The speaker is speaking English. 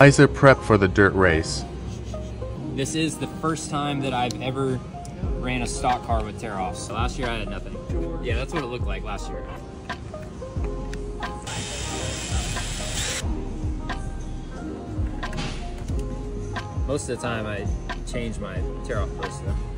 Visor prep for the dirt race. This is the first time that I've ever ran a stock car with tear-offs. So last year I had nothing. Yeah, that's what it looked like last year. Most of the time I change my tear-off post though.